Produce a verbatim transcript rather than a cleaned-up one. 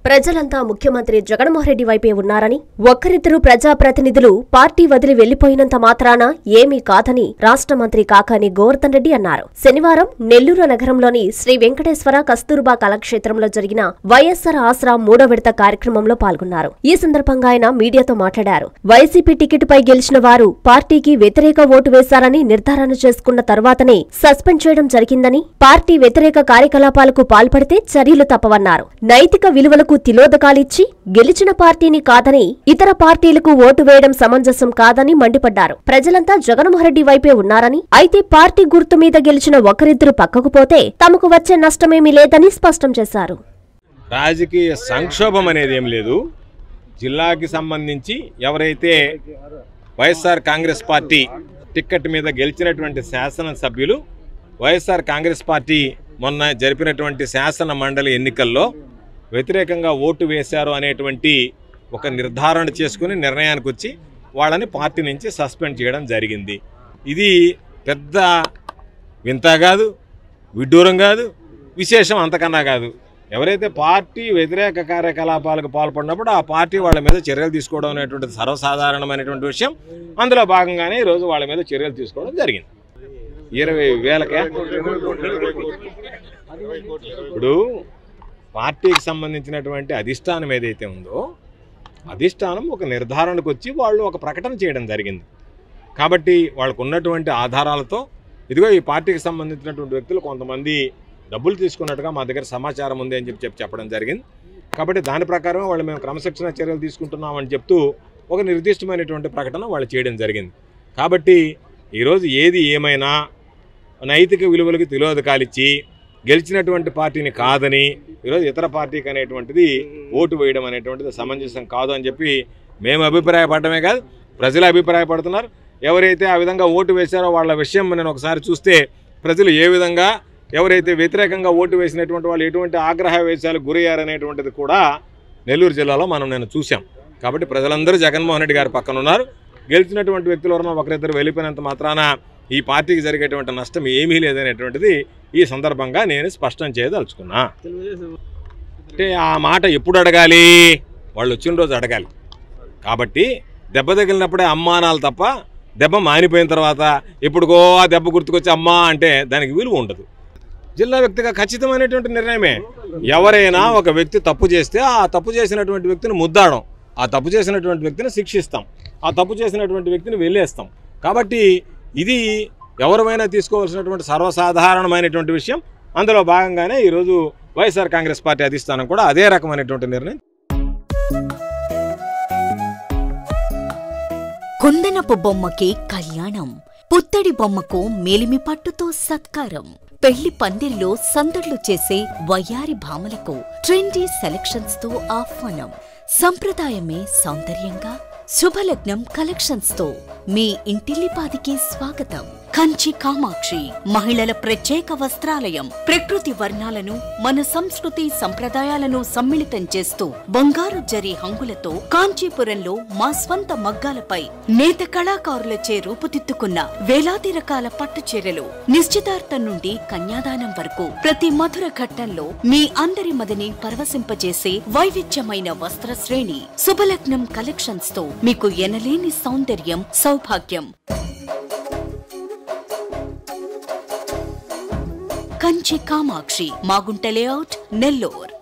ప్రజలంతా ముఖ్యమంత్రి జగన్మోహన్ రెడ్డి వైపే ఉన్నారని, ఒక్కరిద్దరు ప్రజాప్రతినిధులు పార్టీ వదిలి వెళ్లిపోయినంత మాత్రాన ఏమీ కాదని రాష్ట్ర మంత్రి కాకాని గోవర్ధన్ రెడ్డి అన్నారు. శనివారం నెల్లూరు నగరంలోని శ్రీ వెంకటేశ్వర కస్తూర్బా కళాక్షేత్రంలో జరిగిన వైఎస్సార్ ఆసరా మూడో విడత కార్యక్రమంలో పాల్గొన్నారు. ఈ సందర్భంగా ఆయన మీడియాతో మాట్లాడారు. వైసీపీ టికెట్పై గెలిచిన వారు పార్టీకి వ్యతిరేక ఓటు వేశారని నిర్ధారణ చేసుకున్న తర్వాతనే సస్పెండ్ చేయడం జరిగిందని, పార్టీ వ్యతిరేక కార్యకలాపాలకు పాల్పడితే చర్యలు తప్పవన్నారు. నైతిక విలువలకు తిలోదకాలిచ్చి గెలిచిన పార్టీని కాదని ఇతర పార్టీలకు ఓటు వేయడం సమంజసం కాదని మండిపడ్డారు. ప్రజలంతా జగన్మోహన్ రెడ్డి వైపే ఉన్నారని, అయితే పార్టీ గుర్తు మీద గెలిచిన ఒకరిద్దరు పక్కకు పోతే తమకు వచ్చే నష్టమేమీ లేదని స్పష్టం చేశారు. రాజకీయ సంక్షోభం అనేది ఏం లేదు. జిల్లాకి సంబంధించి ఎవరైతే వైఎస్ఆర్ కాంగ్రెస్ పార్టీ టిక్కెట్ మీద గెలిచినటువంటి శాసనసభ్యులు వైఎస్ఆర్ కాంగ్రెస్ పార్టీ మొన్న జరిపినటువంటి శాసన మండలి ఎన్నికల్లో వ్యతిరేకంగా ఓటు వేశారు అనేటువంటి ఒక నిర్ధారణ చేసుకుని నిర్ణయానికి వచ్చి వాళ్ళని పార్టీ నుంచి సస్పెండ్ చేయడం జరిగింది. ఇది పెద్ద వింత కాదు, విడ్డూరం కాదు, విశేషం అంతకన్నా కాదు. ఎవరైతే పార్టీ వ్యతిరేక కార్యకలాపాలకు పాల్పడినప్పుడు ఆ పార్టీ వాళ్ళ మీద చర్యలు తీసుకోవడం అనేటువంటిది సర్వసాధారణమైనటువంటి విషయం. అందులో భాగంగానే ఈరోజు వాళ్ళ మీద చర్యలు తీసుకోవడం జరిగింది. ఇరవై వేలకే ఇప్పుడు పార్టీకి సంబంధించినటువంటి అధిష్టానం ఏదైతే ఉందో అధిష్టానం ఒక నిర్ధారణకు వచ్చి వాళ్ళు ఒక ప్రకటన చేయడం జరిగింది. కాబట్టి వాళ్ళకు ఉన్నటువంటి ఆధారాలతో ఇదిగో ఈ పార్టీకి సంబంధించినటువంటి వ్యక్తులు కొంతమంది డబ్బులు తీసుకున్నట్టుగా మా దగ్గర సమాచారం ఉంది అని చెప్పి చెప్పి చెప్పడం జరిగింది. కాబట్టి దాని ప్రకారం వాళ్ళు మేము క్రమశిక్షణ చర్యలు తీసుకుంటున్నామని చెప్తూ ఒక నిర్దిష్టమైనటువంటి ప్రకటన వాళ్ళు చేయడం జరిగింది. కాబట్టి ఈరోజు ఏది ఏమైనా నైతిక విలువలకు తిలోదకాలిచ్చి గెలిచినటువంటి పార్టీని కాదని ఈరోజు ఇతర పార్టీకి అనేటువంటిది ఓటు వేయడం అనేటువంటిది సమంజసం కాదు అని చెప్పి మేము అభిప్రాయపడమే కాదు, ప్రజలు అభిప్రాయపడుతున్నారు. ఎవరైతే ఆ విధంగా ఓటు వేశారో వాళ్ళ విషయం నేను ఒకసారి చూస్తే ప్రజలు ఏ విధంగా ఎవరైతే వ్యతిరేకంగా ఓటు వేసినటువంటి వాళ్ళు ఎటువంటి ఆగ్రహ వేశాలకు గురయ్యారనేటువంటిది కూడా నెల్లూరు జిల్లాలో మనం నేను చూసాం. కాబట్టి ప్రజలందరూ జగన్మోహన్ రెడ్డి గారి పక్కన ఉన్నారు. గెలిచినటువంటి వ్యక్తులు ఎవరన్నా ఒకరిద్దరు వెళ్ళిపోయినంత మాత్రాన ఈ పార్టీకి జరిగేటువంటి నష్టం ఏమీ లేదనేటువంటిది ఈ సందర్భంగా నేను స్పష్టం చేయదలుచుకున్నా. అంటే ఆ మాట ఎప్పుడు అడగాలి? వాళ్ళు వచ్చిన రోజు అడగాలి. కాబట్టి దెబ్బ తగిలినప్పుడే అమ్మానాలు తప్ప దెబ్బ మానిపోయిన తర్వాత ఎప్పుడుకో ఆ దెబ్బ గుర్తుకొచ్చి అమ్మా అంటే దానికి విలువ ఉండదు. జిల్లా వ్యక్తిగా ఖచ్చితమైనటువంటి నిర్ణయమే. ఎవరైనా ఒక వ్యక్తి తప్పు చేస్తే ఆ తప్పు చేసినటువంటి వ్యక్తిని ముద్దాడం, ఆ తప్పు చేసినటువంటి వ్యక్తిని శిక్షిస్తాం, ఆ తప్పు చేసినటువంటి వ్యక్తిని వెళ్ళేస్తాం. కాబట్టి ఇది ఎవరైనా తీసుకోవాల్సినటువంటి సర్వసాధారణమైనటువంటి విషయం. అందులో భాగంగానే ఈరోజు వైఎస్ఆర్ కాంగ్రెస్ పార్టీ అధిష్టానం కూడా అదే రకమైనటువంటి నిర్ణయం. కుందనపు బొమ్మకి కళ్యాణం, పుత్తడి బొమ్మకు మేలిమి పట్టుతో సత్కారం, పెళ్లి పందిరిలో సందడ్లు చేసే వయ్యారి భామలకు ట్రెండీ సెలక్షన్స్ తో ఆహ్వానం. సంప్రదాయమే సౌందర్యంగా శుభలగ్నం కలెక్షన్స్ తో మీ ఇంటిల్లిపాదికి స్వాగతం. కంచి కామాక్షి మహిళల ప్రత్యేక వస్త్రాలయం. ప్రకృతి వర్ణాలను మన సంస్కృతి సంప్రదాయాలను సమ్మిళితం చేస్తూ బంగారు జరి హంగులతో కాంచీపురంలో మా స్వంత మగ్గాలపై నేత కళాకారులచే రూపుదిద్దుకున్న వేలాది రకాల పట్టు చీరలు. నిశ్చితార్థం నుండి కన్యాదానం వరకు ప్రతి మధుర ఘట్టంలో మీ అందరి మదిని పరవశింపజేసే వైవిధ్యమైన వస్త్ర శ్రేణి. శుభలగ్నం కలెక్షన్స్ తో మీకు ఎనలేని సౌందర్యం, సౌభాగ్యం. కంచి కామాక్షి, మాగుంట లేఅవుట్, నెల్లూరు.